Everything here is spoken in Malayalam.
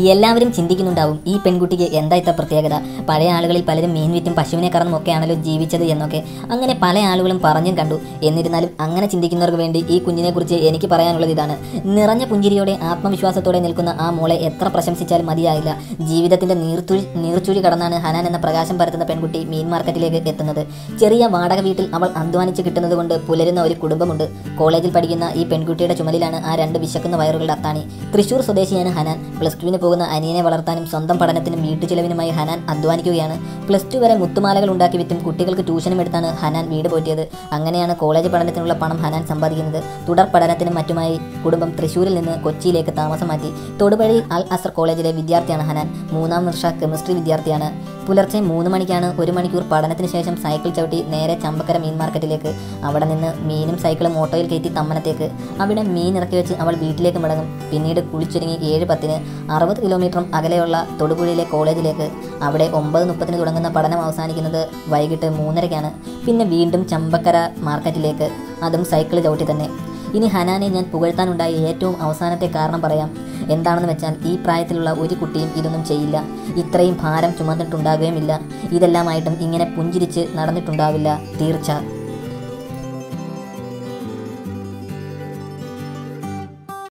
എല്ലാവരും ചിന്തിക്കുന്നുണ്ടാവും ഈ പെൺകുട്ടിക്ക് എന്താ ഇത്ര പ്രത്യേകത, പഴയ ആളുകളിൽ പലരും മീൻ വിറ്റും പശുവിനെ കറന്നും ഒക്കെയാണല്ലോ ജീവിച്ചത് എന്നൊക്കെ. അങ്ങനെ പല ആളുകളും പറഞ്ഞും കണ്ടു. എന്നിരുന്നാലും അങ്ങനെ ചിന്തിക്കുന്നവർക്ക് വേണ്ടി ഈ കുഞ്ഞിനെക്കുറിച്ച് എനിക്ക് പറയാനുള്ളത് ഇതാണ്. നിറഞ്ഞ പുഞ്ചിരിയോടെ ആത്മവിശ്വാസത്തോടെ നിൽക്കുന്ന ആ മോളെ എത്ര പ്രശംസിച്ചാലും മതിയായില്ല. ജീവിതത്തിന്റെ നീർച്ചുഴി കടന്നാണ് ഹനാൻ എന്ന പ്രകാശം പരത്തുന്ന പെൺകുട്ടി മീൻ മാർക്കറ്റിലേക്ക് എത്തുന്നത്. ചെറിയ വാടക വീട്ടിൽ അവൾ അധ്വാനിച്ച് കിട്ടുന്നത് കൊണ്ട് പുലരുന്ന ഒരു കുടുംബമുണ്ട്. കോളേജിൽ പഠിക്കുന്ന ഈ പെൺകുട്ടിയുടെ ചുമലിലാണ് ആ രണ്ട് വിശക്കുന്ന വയറുകളുടെ അത്താണി. തൃശ്ശൂർ സ്വദേശിയാണ് ഹനാൻ. +2 പോകുന്ന അനിയനെ വളർത്താനും സ്വന്തം പഠനത്തിനും വീട്ടുചിലവിനുമായി ഹനാൻ അധ്വാനിക്കുകയാണ്. +2 വരെ മുത്തുമാലകൾ ഉണ്ടാക്കി വിറ്റും കുട്ടികൾക്ക് ട്യൂഷനും എടുത്താണ് ഹനാൻ വീട് പോറ്റിയത്. അങ്ങനെയാണ് കോളേജ് പഠനത്തിനുള്ള പണം ഹനാൻ സമ്പാദിക്കുന്നത്. തുടർ പഠനത്തിനും മറ്റുമായി കുടുംബം തൃശ്ശൂരിൽ നിന്ന് കൊച്ചിയിലേക്ക് താമസം മാറ്റി. തൊടുപുഴയിൽ അൽ അസർ കോളേജിലെ വിദ്യാർത്ഥിയാണ് ഹനാൻ. 3ാം വർഷ കെമിസ്ട്രി വിദ്യാർത്ഥിയാണ്. പുലർച്ചെ 3 മണിക്കാണ് 1 മണിക്കൂർ പഠനത്തിന് ശേഷം സൈക്കിൾ ചവിട്ടി നേരെ ചമ്പക്കര മീൻ മാർക്കറ്റിലേക്ക്. അവിടെ നിന്ന് മീനും സൈക്കിളും ഓട്ടോയിൽ കയറ്റി തമ്മനത്തേക്ക്. അവിടെ മീൻ ഇറക്കി വെച്ച് അവൾ വീട്ടിലേക്ക് മടങ്ങും. പിന്നീട് കുളിച്ചൊരുങ്ങി 7:10 60 കിലോമീറ്ററും അകലെയുള്ള തൊടുപുഴയിലെ കോളേജിലേക്ക്. അവിടെ 9:30 തുടങ്ങുന്ന പഠനം അവസാനിക്കുന്നത് വൈകിട്ട് 3:30-ക്കാണ്. പിന്നെ വീണ്ടും ചമ്പക്കര മാർക്കറ്റിലേക്ക്, അതും സൈക്കിൾ ചവിട്ടി തന്നെ. ഇനി ഹനാനെ ഞാൻ പുകഴ്ത്താനുണ്ടായ ഏറ്റവും അവസാനത്തെ കാരണം പറയാം. എന്താണെന്ന് വെച്ചാൽ ഈ പ്രായത്തിലുള്ള ഒരു കുട്ടിയും ഇതൊന്നും ചെയ്യില്ല. ഇത്രയും ഭാരം ചുമന്നിട്ടുണ്ടാകുകയുമില്ല. ഇതെല്ലാമായിട്ടും ഇങ്ങനെ പുഞ്ചിരിച്ച് നടന്നിട്ടുണ്ടാവില്ല തീർച്ച.